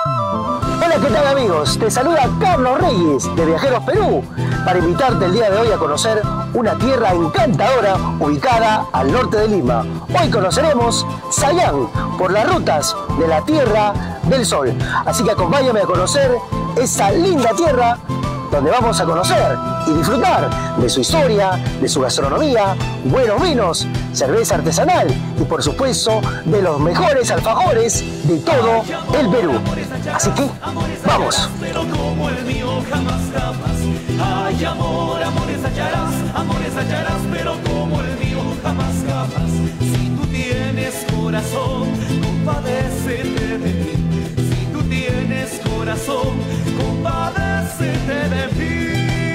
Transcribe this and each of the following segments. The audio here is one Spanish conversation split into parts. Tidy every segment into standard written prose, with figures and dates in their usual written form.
Hola, ¿qué tal amigos? Te saluda Carlos Reyes de Viajeros Perú para invitarte el día de hoy a conocer una tierra encantadora ubicada al norte de Lima. Hoy conoceremos Sayán por las rutas de la Tierra del Sol. Así que acompáñame a conocer esa linda tierra donde vamos a conocer y disfrutar de su historia, de su gastronomía, buenos vinos, cerveza artesanal y por supuesto de los mejores alfajores de todo el Perú. Así que, ¡vamos! Ay, amores hallarás, pero como el mío jamás capaz. Si tú tienes corazón, compadécete de mí. Si tú tienes corazón, compadécete de mí.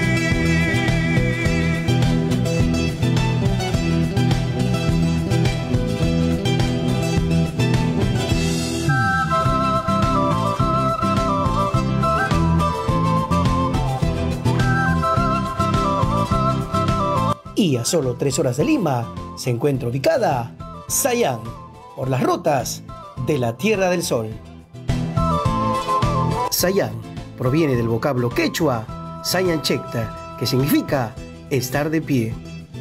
Y a solo 3 horas de Lima se encuentra ubicada Sayán, por las rutas de la Tierra del Sol. Sayán proviene del vocablo quechua Sayanchecta, que significa estar de pie.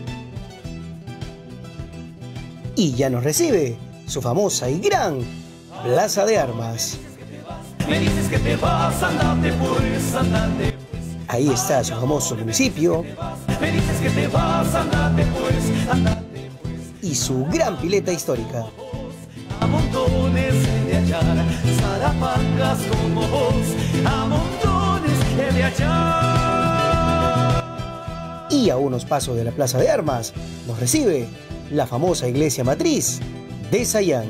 Y ya nos recibe su famosa y gran Plaza de Armas. Me dices que te vas, andate pues, andate. Ahí está su famoso municipio. Me dices que te vas, andate pues, andate pues. Y su gran pileta histórica. A montones he de hallar, zarapangas como vos, a montones he de hallar. Y a unos pasos de la Plaza de Armas nos recibe la famosa iglesia matriz de Sayán.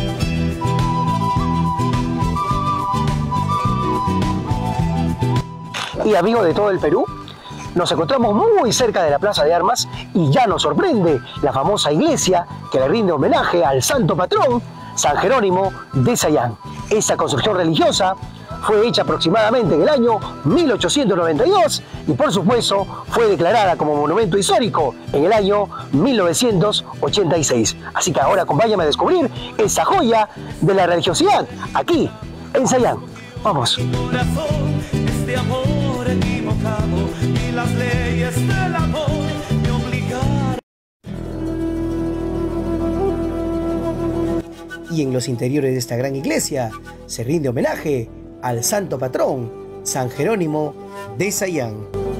Y amigos de todo el Perú, nos encontramos muy cerca de la Plaza de Armas y ya nos sorprende la famosa iglesia que le rinde homenaje al santo patrón San Jerónimo de Sayán. Esta construcción religiosa fue hecha aproximadamente en el año 1892 y por supuesto fue declarada como monumento histórico en el año 1986. Así que ahora acompáñame a descubrir esa joya de la religiosidad aquí en Sayán. Vamos. Este amor equivocado y las leyes del amor me obligaron. Y en los interiores de esta gran iglesia se rinde homenaje al santo patrón San Jerónimo de Sayán.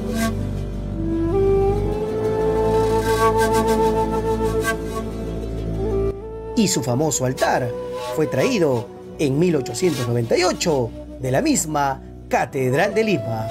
Y su famoso altar fue traído en 1898 de la misma Catedral de Lima.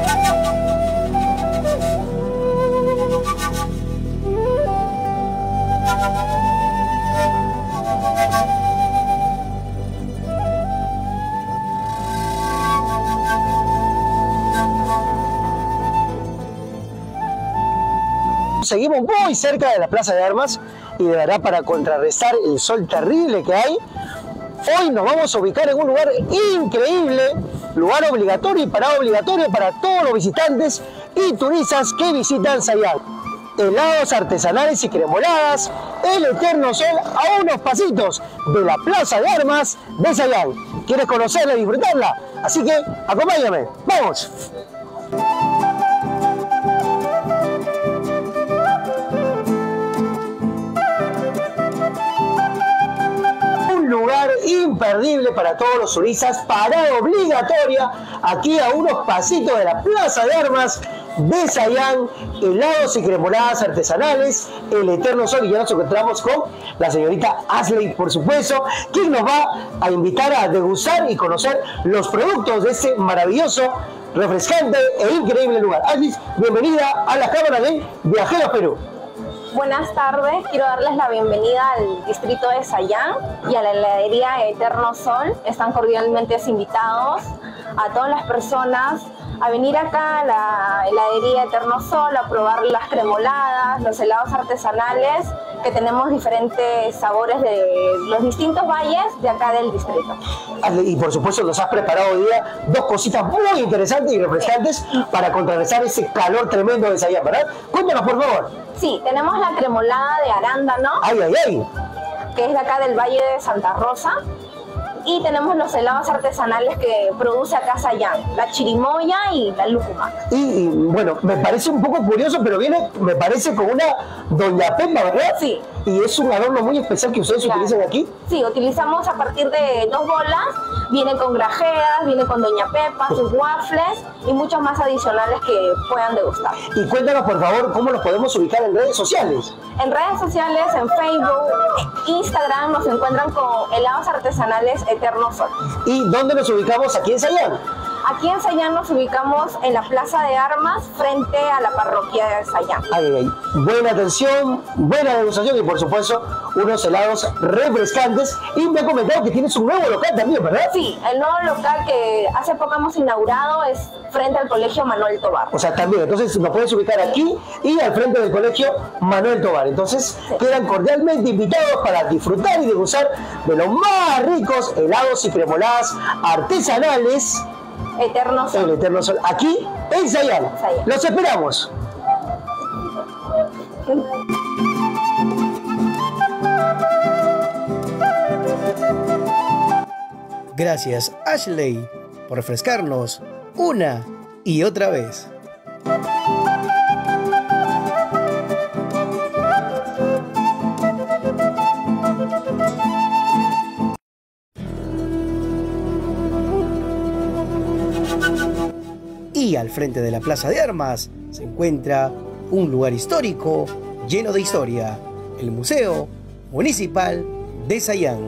Seguimos muy cerca de la Plaza de Armas y de verdad para contrarrestar el sol terrible que hay, hoy nos vamos a ubicar en un lugar increíble, lugar obligatorio y parada obligatorio para todos los visitantes y turistas que visitan Sayán. Helados artesanales y cremoladas, el eterno sol a unos pasitos de la Plaza de Armas de Sayán. ¿Quieres conocerla y disfrutarla? Así que acompáñame, ¡vamos! Lugar imperdible para todos los turistas, parada obligatoria aquí a unos pasitos de la Plaza de Armas de Sayán, helados y cremoladas artesanales, el eterno sol, y ya nos encontramos con la señorita Ashley, por supuesto, quien nos va a invitar a degustar y conocer los productos de este maravilloso, refrescante e increíble lugar. Ashley, bienvenida a la cámara de Viajeros Perú. Buenas tardes, quiero darles la bienvenida al distrito de Sayán y a la heladería Eterno Sol. Están cordialmente invitados a todas las personas a venir acá a la heladería Eterno Sol a probar las cremoladas, los helados artesanales, que tenemos diferentes sabores de los distintos valles de acá del distrito. Y por supuesto nos has preparado hoy día dos cositas muy interesantes y refrescantes para contrarrestar ese calor tremendo de Sayán, ¿verdad? Cuéntanos, por favor. Sí, tenemos la cremolada de arándano, ¡Ay, ay, ay! que es de acá del Valle de Santa Rosa. Y tenemos los helados artesanales que produce acá Sayán, la chirimoya y la lúcuma. Y bueno, me parece un poco curioso, pero viene, me parece, con una Doña Pepa, ¿verdad? Sí. Y es un adorno muy especial que ustedes utilizan aquí. Sí, utilizamos a partir de 2 bolas, viene con grajeas, viene con Doña Pepa, sus waffles y muchos más adicionales que puedan degustar. Y cuéntanos, por favor, cómo los podemos ubicar en redes sociales. En redes sociales, en Facebook, Instagram, nos encuentran con helados artesanales Eterno Sol. ¿Y dónde nos ubicamos aquí en Sayán? Aquí en Sayán nos ubicamos en la Plaza de Armas, frente a la parroquia de Sayán. Ay, ay, ay. Buena atención, buena degustación y por supuesto unos helados refrescantes. Y me ha comentado que tienes un nuevo local también, ¿verdad? Sí, el nuevo local que hace poco hemos inaugurado es frente al Colegio Manuel Tobar. O sea, también, entonces nos puedes ubicar aquí y al frente del Colegio Manuel Tobar. Entonces quedan cordialmente invitados para disfrutar y degustar de los más ricos helados y cremoladas artesanales Eterno Sol. El Eterno Sol, aquí en Sayán. Los esperamos. Gracias, Ashley, por refrescarnos una y otra vez. Y al frente de la Plaza de Armas se encuentra un lugar histórico lleno de historia, el Museo Municipal de Sayán.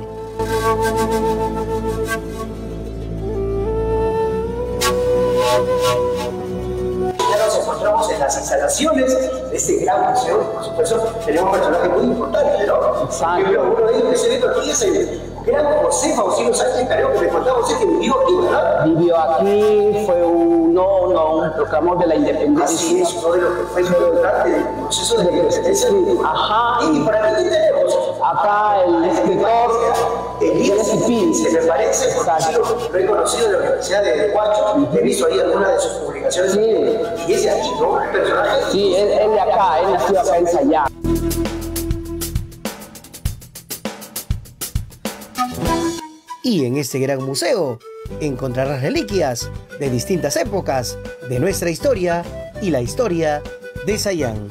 Ya nos encontramos en las instalaciones de este gran museo. Por supuesto, tenemos un personaje muy importante, ¿no? Exacto. Uno de ellos que se ve aquí es el gran José Faustino Sánchez Careo, que me contaba usted que vivió aquí, ¿verdad? Vivió aquí, fue un proclamor de la independencia. Así es, uno de los que fue importante del proceso de la independencia. Ajá. Y por aquí tenemos acá el escritor Elías Pins, que me parece, porque sí lo he conocido de la Universidad de Huacho, he visto ahí algunas de sus publicaciones. Sí. Y es de aquí, ¿no? El personaje. Sí, él de acá, él nació acá en Sayán. Y en este gran museo encontrarás reliquias de distintas épocas de nuestra historia y la historia de Sayán.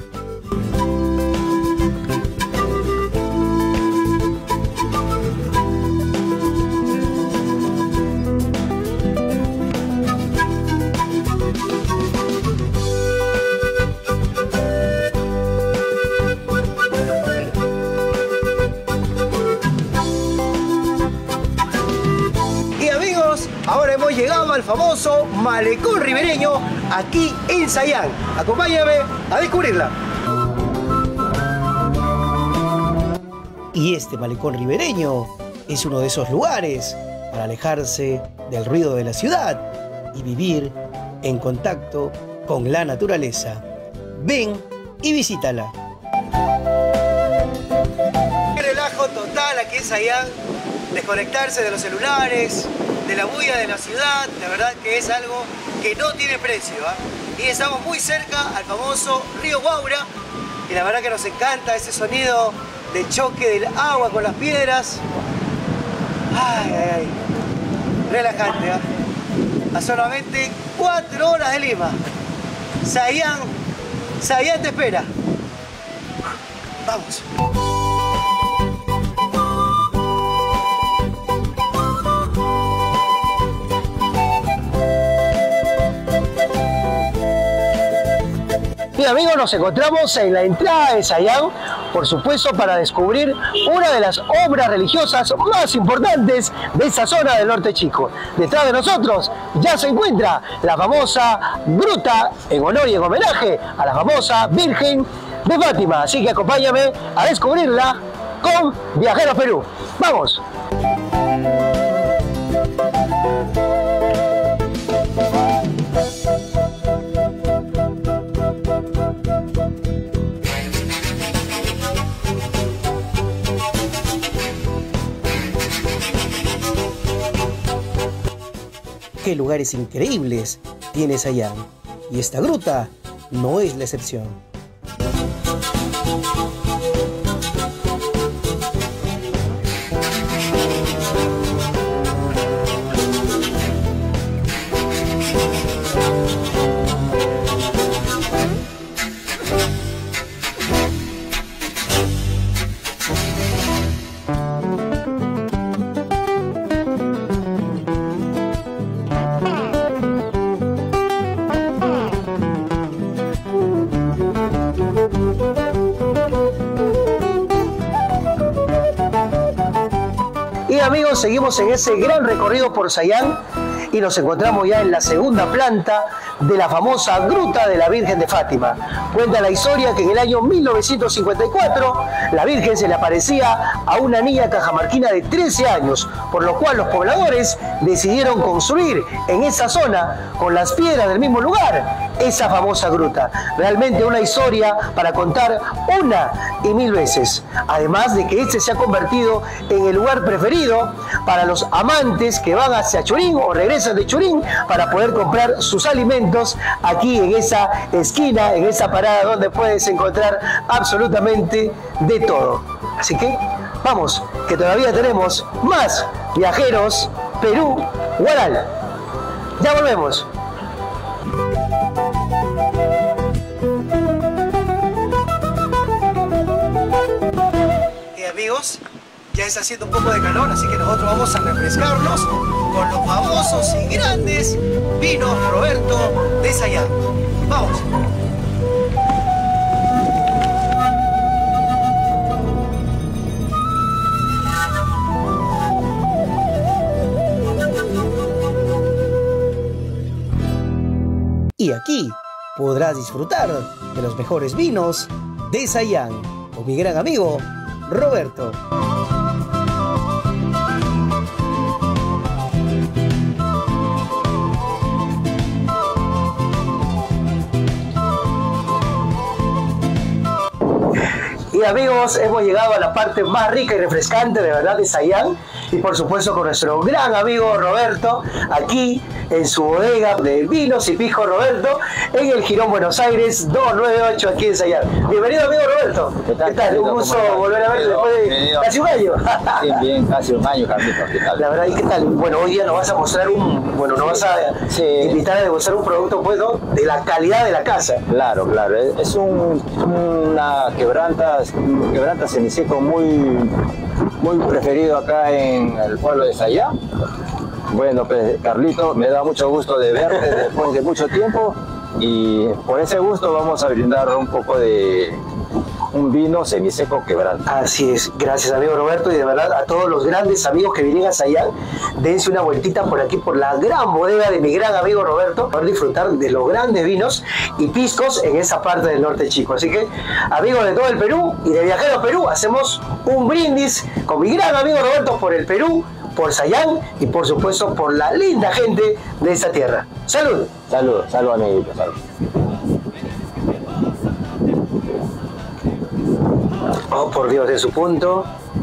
Ahora hemos llegado al famoso Malecón Ribereño aquí en Sayán. Acompáñame a descubrirla. Y este Malecón Ribereño es uno de esos lugares para alejarse del ruido de la ciudad y vivir en contacto con la naturaleza. Ven y visítala. Relajo total aquí en Sayán, desconectarse de los celulares, de la bulla de la ciudad, de verdad que es algo que no tiene precio, ¿eh? Y estamos muy cerca al famoso río Guaura y la verdad que nos encanta ese sonido del choque del agua con las piedras. Ay, ay, ay. Relajante, ¿eh? A solamente 4 horas de Lima. Sayán te espera. Vamos. Bien amigos, nos encontramos en la entrada de Sayán, por supuesto para descubrir una de las obras religiosas más importantes de esta zona del Norte Chico. Detrás de nosotros ya se encuentra la famosa gruta en honor y en homenaje a la famosa Virgen de Fátima. Así que acompáñame a descubrirla con Viajeros Perú. ¡Vamos! Qué lugares increíbles tiene Sayán, y esta gruta no es la excepción. amigos, seguimos en ese gran recorrido por Sayán y nos encontramos ya en la segunda planta de la famosa Gruta de la Virgen de Fátima. Cuenta la historia que en el año 1954 la Virgen se le aparecía a una niña cajamarquina de 13 años, por lo cual los pobladores decidieron construir en esa zona, con las piedras del mismo lugar, esa famosa gruta. Realmente una historia para contar una y mil veces. Además de que este se ha convertido en el lugar preferido para los amantes que van hacia Churín o regresan de Churín para poder comprar sus alimentos aquí en esa esquina, en esa parada donde puedes encontrar absolutamente de todo. Así que vamos, que todavía tenemos más Viajeros Perú Huaral. Ya volvemos. Amigos, ya está haciendo un poco de calor, así que nosotros vamos a refrescarnos con los famosos y grandes vinos Roberto de Sayán. Vamos. Y aquí podrás disfrutar de los mejores vinos de Sayán con mi gran amigo Roberto. Y amigos, hemos llegado a la parte más rica y refrescante de verdad de Sayán, y por supuesto con nuestro gran amigo Roberto, aquí en su bodega de vinos y pisco Roberto, en el Girón Buenos Aires 298 aquí en Sayán. Bienvenido amigo Roberto. ¿Qué tal? ¿Qué tal? Un gusto volver a verte después de casi un año. Sí, bien, casi un año, Carlitos. ¿Qué tal? La verdad, ¿y qué tal? Bueno, hoy día nos vas a mostrar nos vas a invitar a degustar un producto bueno de la calidad de la casa. Claro, claro. Es una quebranta semiseco muy preferido acá en el pueblo de Sayán. Bueno, pues Carlito, me da mucho gusto de verte después de mucho tiempo, y por ese gusto vamos a brindar un poco de un vino semiseco quebranta. Así es, gracias amigo Roberto, y de verdad a todos los grandes amigos que vienen a Sayán, dense una vueltita por aquí, por la gran bodega de mi gran amigo Roberto, para disfrutar de los grandes vinos y piscos en esa parte del norte chico. Así que, amigos de todo el Perú y de Viajeros Perú, hacemos un brindis con mi gran amigo Roberto por el Perú, por Sayán y por supuesto por la linda gente de esta tierra. ¡Salud! Salud, salud amiguito, salud. Oh, por Dios, de su punto.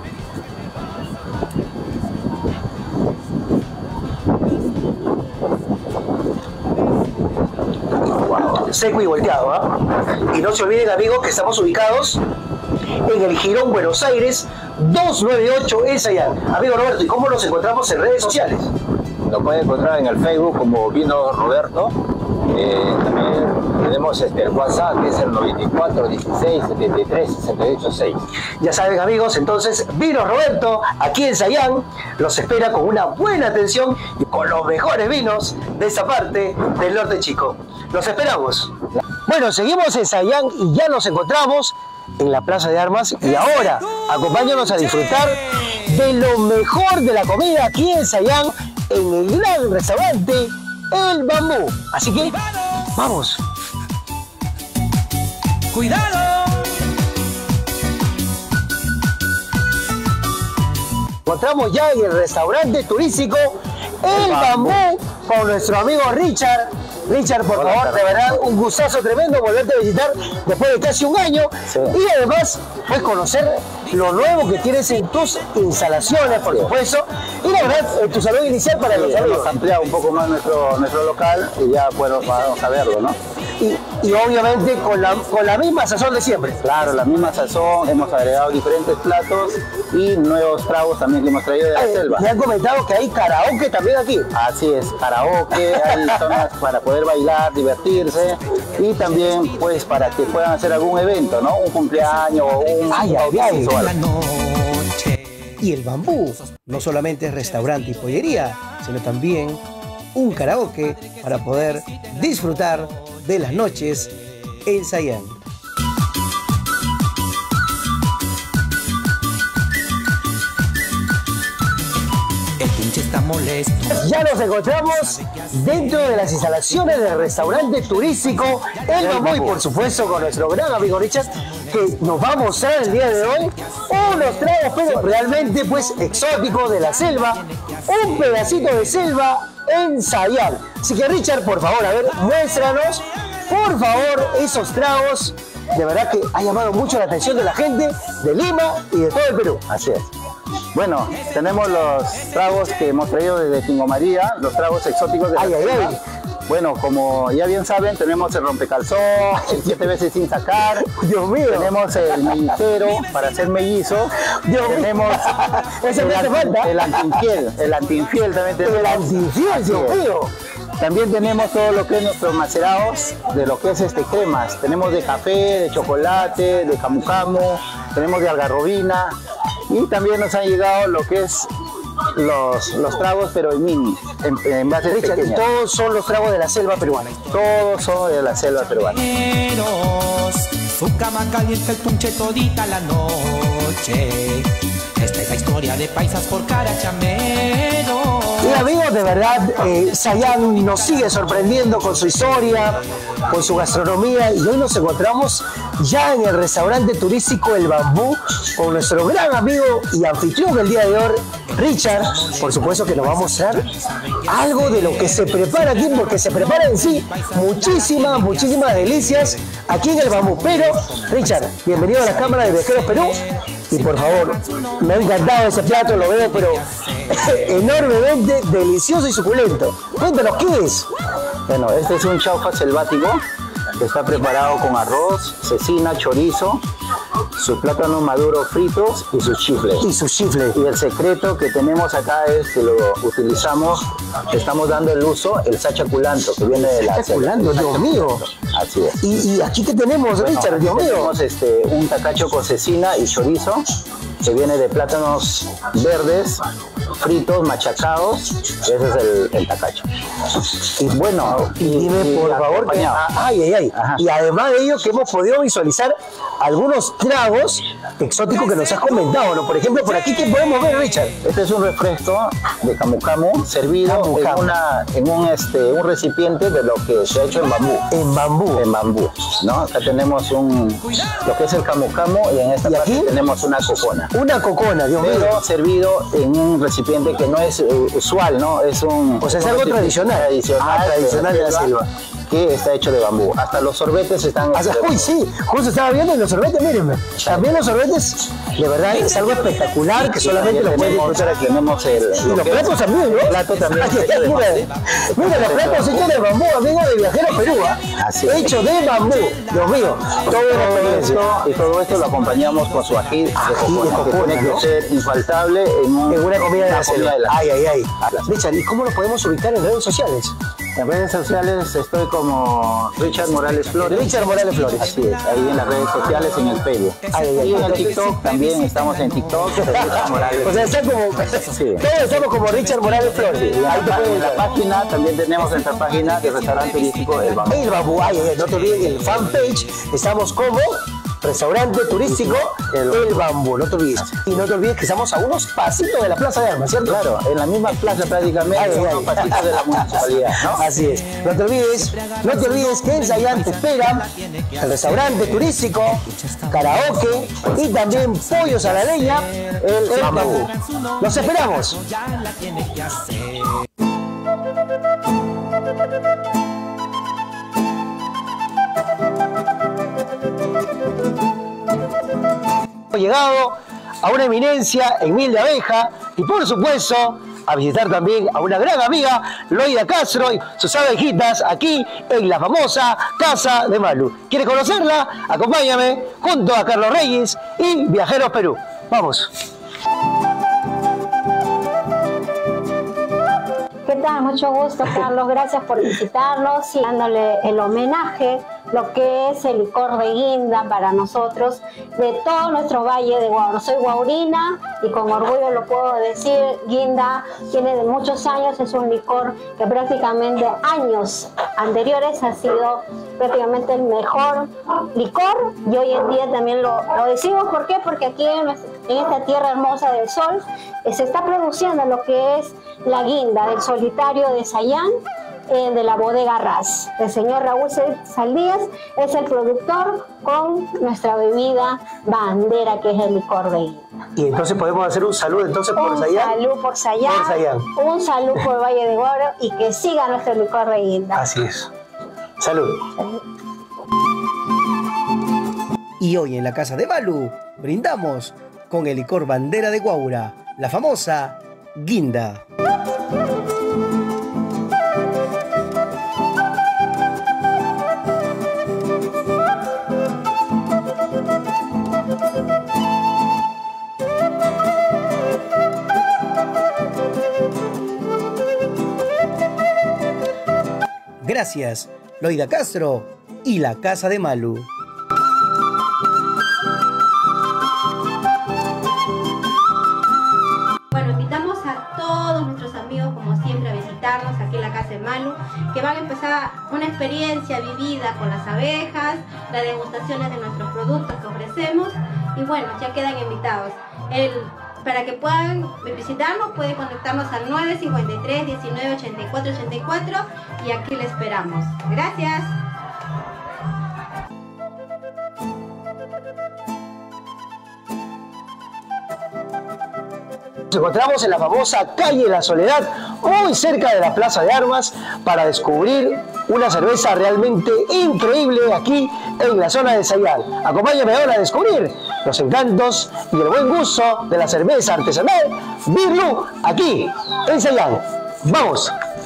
Wow, seco y volteado, ¿ah? Y no se olviden amigos que estamos ubicados en el Girón Buenos Aires 298 en Sayán. Amigo Roberto, ¿y cómo nos encontramos en redes sociales? Lo pueden encontrar en el Facebook como Vino Roberto. También tenemos el WhatsApp, que es el 94 16 73 68 6. Ya saben amigos, entonces Vinos Roberto aquí en Sayán los espera con una buena atención y con los mejores vinos de esa parte del norte chico. Los esperamos. Bueno, seguimos en Sayán y ya nos encontramos en la Plaza de Armas, y ahora acompáñanos a disfrutar de lo mejor de la comida aquí en Sayán, en el gran restaurante El Bambú. Así que vamos. ¡Cuidado! Encontramos ya en el restaurante turístico El Bambú con nuestro amigo Richard. Richard, por favor, de verdad, un gustazo tremendo volverte a visitar después de casi un año. Sí. Y además, pues conocer lo nuevo que tienes en tus instalaciones, por supuesto. Y la verdad, tu salón inicial para los amigos. Hemos ampliado un poco más nuestro local y ya bueno, vamos a verlo, ¿no? Y obviamente con la misma sazón de siempre. Claro, la misma sazón, hemos agregado diferentes platos y nuevos tragos también que hemos traído de la selva. Me han comentado que hay karaoke también aquí. Así es, karaoke, hay zonas para poder bailar, divertirse, y también pues para que puedan hacer algún evento, ¿no? Un cumpleaños o un bautizo. Y El Bambú no solamente es restaurante y pollería, sino también un karaoke para poder disfrutar de las noches en Sayán. está molesto. Ya nos encontramos dentro de las instalaciones del restaurante turístico El Bambú y por supuesto con nuestro gran amigo Richard, que nos va a mostrar el día de hoy unos tragos pero realmente pues exóticos de la selva, un pedacito de selva en Sayán. Así que Richard, por favor, a ver, muéstranos por favor esos tragos. De verdad que ha llamado mucho la atención de la gente de Lima y de todo el Perú. Así es. Bueno, tenemos los tragos que hemos traído desde Tingo María, los tragos exóticos de la selva. Bueno, como ya bien saben, tenemos el rompecalzón, el 7 veces sin sacar. Dios mío. Tenemos el mellicero para hacer mellizo. Tenemos el antiinfiel. El antiinfiel también tenemos. El antiinfiel, Dios mío. También tenemos todo lo que es nuestros macerados, de lo que es cremas. Tenemos de café, de chocolate, de camu camu, tenemos de algarrobina y también nos han llegado lo que es los tragos, pero en mini, en bases pequeñas. Todos son los tragos de la selva peruana. Todos son de la selva peruana. Su cama calienta el punche todita la noche. Esta es la historia de paisas por Carachamero. Y amigos, de verdad, Sayán nos sigue sorprendiendo con su historia, con su gastronomía y hoy nos encontramos ya en el restaurante turístico El Bambú con nuestro gran amigo y anfitrión del día de hoy, Richard, por supuesto que nos va a mostrar algo de lo que se prepara aquí, porque se prepara en sí muchísimas delicias aquí en El Bambú. Pero, Richard, bienvenido a la Cámara de Viajeros Perú. Y por favor, me ha encantado ese plato, lo veo, pero enormemente delicioso y suculento. Cuéntanos, ¿qué es? Bueno, este es un chaufa selvático que está preparado con arroz, cecina, chorizo, sus plátanos maduros fritos y sus chifles. Y el secreto que tenemos acá es que lo utilizamos, estamos dando el uso, el sachaculanto, que viene de la sachaculanto, Dios mío. Así es. ¿Y aquí qué tenemos, Richard? Dios mío. Tenemos un tacacho con cecina y chorizo, que viene de plátanos verdes, fritos, machacados. Ese es el tacacho. Y bueno, dime por favor que, y además de ello que hemos podido visualizar algunos tragos exóticos que nos has comentado, ¿no? Por ejemplo, por aquí, ¿qué podemos ver, Richard? Este es un refresco de camu camu servido en un recipiente de lo que se ha hecho en bambú. En bambú, ¿no? Acá tenemos lo que es el camu camu y en esta parte tenemos una cocona. Una cocona, Dios mío. Pero servido en un recipiente que no es usual, ¿no? Es es algo tradicional. Tradicional de la selva. Que está hecho de bambú. Hasta los sorbetes están... Uy, sí, justo estaba viendo los sorbetes, mírenme. También los sorbetes, de verdad, es algo espectacular que solamente lo pueden encontrar aquí. Tenemos y los platos también, ¿no? El plato también. Mira, los platos hechos de bambú, amigos de Viajeros Perú. Hecho de bambú. Dios mío, todo esto lo acompañamos con su ají de cocona, que tiene que ser infaltable en una comida de la selva. Richard, ¿y cómo lo podemos ubicar en redes sociales? En redes sociales estoy como Richard Morales Flores. Richard Morales Flores. Así es, ahí en las redes sociales, en el Facebook. Y en el TikTok también estamos en TikTok. Richard Morales. O sea, está como, todos estamos como Richard Morales Flores. En la página también tenemos nuestra página de restaurante turístico El Bambú. El Bambú, no te olvides el fanpage, estamos como restaurante turístico El Bambú, no te olvides. Y no te olvides que estamos a unos pasitos de la Plaza de Armas, ¿cierto? Claro, en la misma plaza prácticamente, unos pasitos de la municipalidad, ¿no? Así es. No te olvides que en Sayán te espera el restaurante turístico, karaoke y también pollos a la leña, el Bambú. ¡Los esperamos! Llegado a una eminencia en Miel de Abeja y por supuesto a visitar también a una gran amiga, Loida Castro y sus abejitas aquí en la famosa Casa de Malu. ¿Quieres conocerla? Acompáñame junto a Carlos Reyes y Viajeros Perú. Vamos. ¿Qué tal? Mucho gusto, Carlos. Gracias por visitarnos y dándole el homenaje lo que es el licor de guinda para nosotros, de todo nuestro valle de Guaura. Soy guaurina y con orgullo lo puedo decir, guinda tiene de muchos años, es un licor que prácticamente años anteriores ha sido prácticamente el mejor licor y hoy en día también lo decimos. ¿Por qué? Porque aquí en esta tierra hermosa del sol se está produciendo lo que es la guinda del solitario de Sayán, de la bodega Raz. El señor Raúl Saldías es el productor con nuestra bebida bandera, que es el licor de guinda. Y entonces podemos hacer un saludo entonces por Sayán. Un salud por Sayán, un salud por Valle de Guaura y que siga nuestro licor de guinda. Así es. Salud. Y hoy en la casa de Malu brindamos con el licor bandera de Guaura, la famosa guinda. Gracias, Loida Castro y la Casa de Malu. Bueno, invitamos a todos nuestros amigos, como siempre, a visitarnos aquí en la Casa de Malu, que van a empezar una experiencia vivida con las abejas, las degustaciones de nuestros productos que ofrecemos, y bueno, ya quedan invitados. Para que puedan visitarnos, pueden contactarnos al 953 19 84 84 y aquí les esperamos. Gracias. Nos encontramos en la famosa calle La Soledad, muy cerca de la Plaza de Armas, para descubrir una cerveza realmente increíble aquí en la zona de Sayán. Acompáñame ahora a descubrir los encantos y el buen gusto de la cerveza artesanal Birlu, aquí en Sayán. ¡Vamos!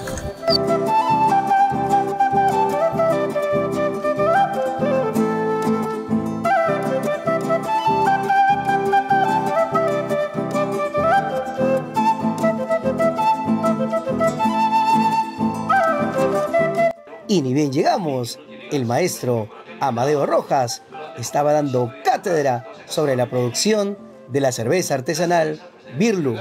Y ni bien llegamos, el maestro Amadeo Rojas estaba dando cátedra sobre la producción de la cerveza artesanal Birlu.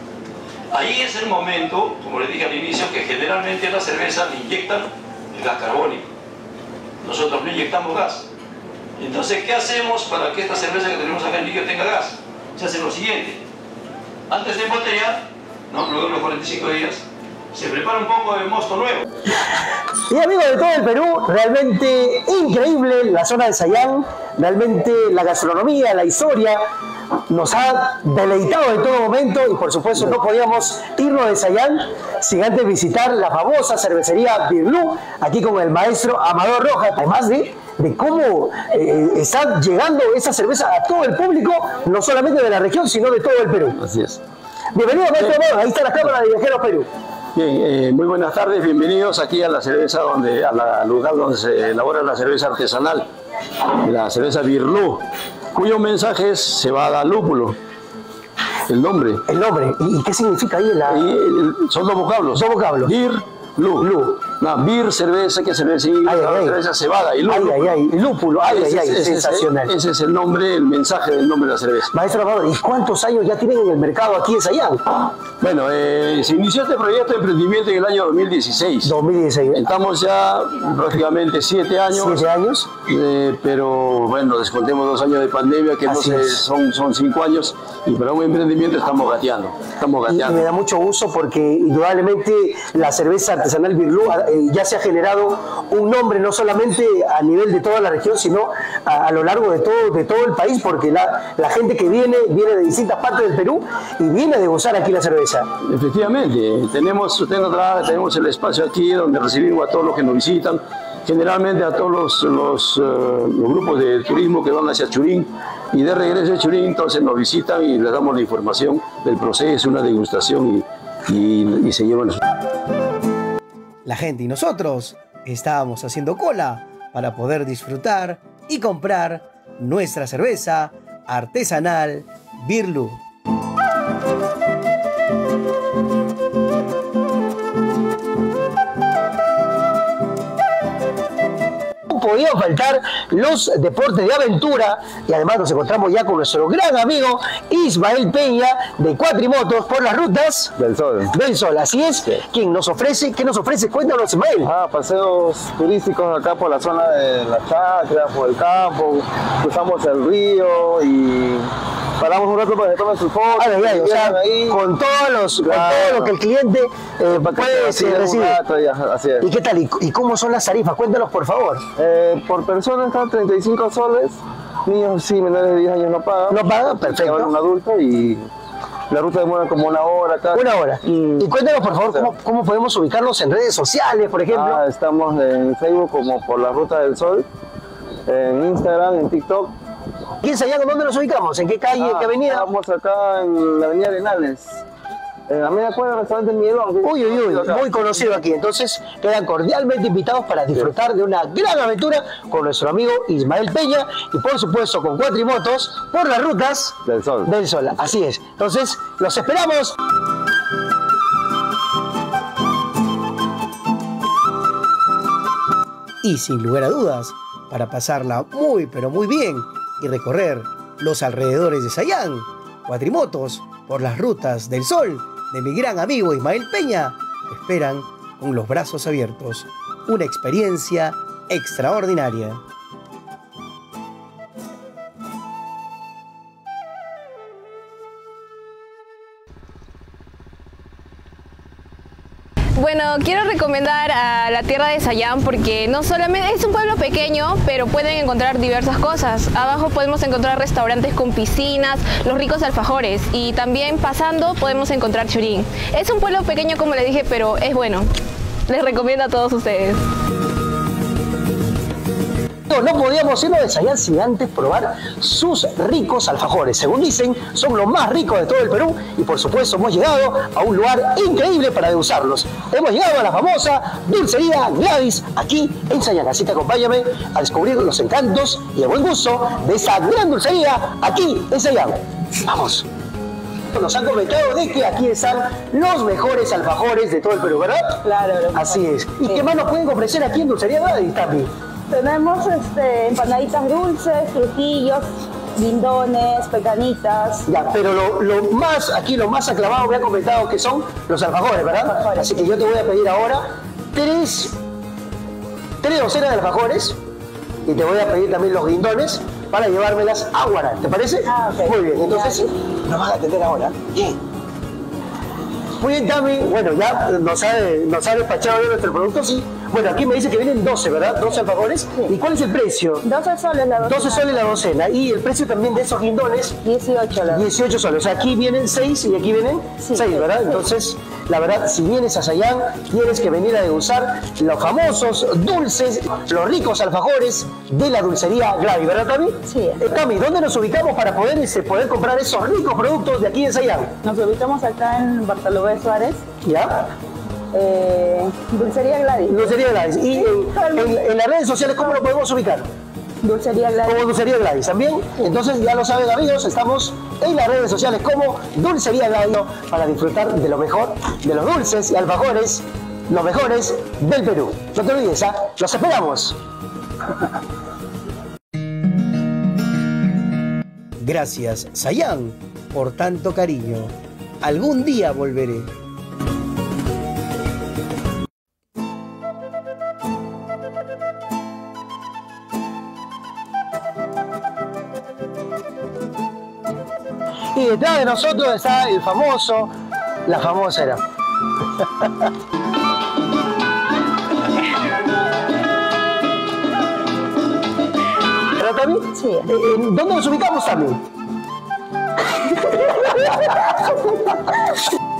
Ahí es el momento, como les dije al inicio, que generalmente a la cerveza le inyectan el gas carbónico. Nosotros no inyectamos gas. Entonces, ¿qué hacemos para que esta cerveza que tenemos acá en líquido tenga gas? Se hace lo siguiente. Antes de embotellar, luego de los 45 días, se prepara un poco de mosto nuevo. Y amigos de todo el Perú, realmente increíble la zona de Sayán, realmente la gastronomía, la historia, nos ha deleitado en todo momento y por supuesto no podíamos irnos de Sayán sin antes visitar la famosa cervecería Birlu, aquí con el maestro Amadeo Rojas, además de cómo está llegando esa cerveza a todo el público, no solamente de la región, sino de todo el Perú. Así es. Bienvenido, maestro Amadeo, ahí está la cámara de Viajeros Perú. Bien, muy buenas tardes, bienvenidos aquí a la cerveza, al lugar donde se elabora la cerveza artesanal, la cerveza Birlu, cuyo mensaje es cebada lúpulo, el nombre. El nombre, ¿y qué significa ahí? Son dos vocablos. Dos vocablos. Birlu. No, bir, cerveza, que cerveza, cerveza cebada y lúpulo. Lúpulo, sensacional. Ese es el nombre, el mensaje del nombre de la cerveza. Maestro Amadeo, ¿y cuántos años ya tienen en el mercado aquí en Sayán? Bueno, se inició este proyecto de emprendimiento en el año 2016. 2016. Estamos ya prácticamente 7 años. 7 años. Pero bueno, descontemos 2 años de pandemia, que son 5 años, y para un emprendimiento estamos gateando. Y me da mucho gusto porque indudablemente la cerveza artesanal Birlu ya se ha generado un nombre no solamente a nivel de toda la región, sino a lo largo de todo el país, porque la gente que viene de distintas partes del Perú y viene a degustar aquí la cerveza. Efectivamente, tenemos el espacio aquí donde recibimos a todos los que nos visitan, generalmente a todos los grupos de turismo que van hacia Churín y de regreso a Churín, entonces nos visitan y les damos la información del proceso, una degustación y se llevan. La gente y nosotros estábamos haciendo cola para poder disfrutar y comprar nuestra cerveza artesanal Birlu. podían faltar los deportes de aventura y además nos encontramos ya con nuestro gran amigo Ismael Peña de Cuatrimotos por las rutas del Sol. Del Sol, así es. Sí. ¿Quién nos ofrece? ¿Qué nos ofrece? Cuéntanos, Ismael. Paseos turísticos acá por la zona de la chacra, por el campo, cruzamos el río y paramos un rato para que tomen sus fotos. O sea, ahí, con todo lo que el cliente puede recibir. Así es. ¿Y qué tal? ¿Y cómo son las tarifas? Cuéntanos, por favor. Por persona están 35 soles. Niños, sí, menores de 10 años no pagan. No pagan, perfecto. Un adulto y la ruta demora como una hora acá. Una hora. Y cuéntanos, por favor, ¿cómo podemos ubicarnos en redes sociales, por ejemplo? Estamos en Facebook como por la Ruta del Sol, en Instagram, en TikTok. ¿Y en Sayán dónde nos ubicamos? ¿En qué calle, en qué avenida? Estamos acá en la avenida Arenales. En la media cuadra del restaurante Miguelón. Uy, muy conocido aquí. Entonces, quedan cordialmente invitados para disfrutar de una gran aventura con nuestro amigo Ismael Peña y, por supuesto, con Cuatrimotos por las rutas del Sol. Del Sol, así es. Entonces, los esperamos. Y sin lugar a dudas, para pasarla muy, pero muy bien y recorrer los alrededores de Sayán, Cuatrimotos por las rutas del Sol de mi gran amigo Ismael Peña te esperan con los brazos abiertos. Una experiencia extraordinaria. Bueno, quiero recomendar a la tierra de Sayán porque no solamente es un pueblo pequeño, pero pueden encontrar diversas cosas. Abajo podemos encontrar restaurantes con piscinas, los ricos alfajores y también pasando podemos encontrar churín. Es un pueblo pequeño como les dije, pero es bueno. Les recomiendo a todos ustedes. No podíamos irnos de Sayán sin antes probar sus ricos alfajores. Según dicen, son los más ricos de todo el Perú y por supuesto hemos llegado a un lugar increíble para degustarlos. Hemos llegado a la famosa Dulcería Gladys aquí en Sayán. Así que acompáñame a descubrir los encantos y el buen gusto de esa gran dulcería aquí en Sayán. ¡Vamos! Nos han comentado de que aquí están los mejores alfajores de todo el Perú, ¿verdad? Claro. Así es. ¿Y qué más nos pueden ofrecer aquí en Dulcería Gladys, Tami? Tenemos empanaditas dulces, frutillos, guindones, pecanitas. Ya, pero lo más aclamado me ha comentado que son los alfajores, ¿verdad? Alfajores. Así que yo te voy a pedir ahora tres docenas de alfajores y te voy a pedir también los guindones para llevármelas a Huara. ¿Te parece? Okay. Muy bien, entonces nos vas a atender ahora. Bien. Muy bien, Tami. Bueno, ya nos ha despachado bien nuestro producto, sí. Bueno, aquí me dice que vienen 12, ¿verdad? 12 alfajores. Sí. ¿Y cuál es el precio? 12 soles la docena. 12 soles la docena. ¿Y el precio también de esos guindones? 18 la 18 soles. O sea, aquí vienen 6 y aquí vienen 6, ¿verdad? Sí. Entonces, la verdad, si vienes a Sayán, tienes que venir a degustar los famosos dulces, los ricos alfajores de la dulcería Gladys, ¿verdad, Tami? Sí. Tami, ¿dónde nos ubicamos para poder comprar esos ricos productos de aquí en Sayán? Nos ubicamos acá en Bartolomé Suárez. ¿Ya? Dulcería Gladys. Dulcería Gladys. ¿Y en las redes sociales cómo lo podemos ubicar? Dulcería Gladys. Como Dulcería Gladys también. Entonces ya lo saben, amigos, estamos en las redes sociales como Dulcería Gladys para disfrutar de lo mejor, de los dulces y alfajores, los mejores del Perú. No te olvides, los esperamos. Gracias, Sayán, por tanto cariño. Algún día volveré. Y detrás de nosotros está la famosa era. ¿Verdad, Tami? Sí. ¿Dónde nos ubicamos, Tami?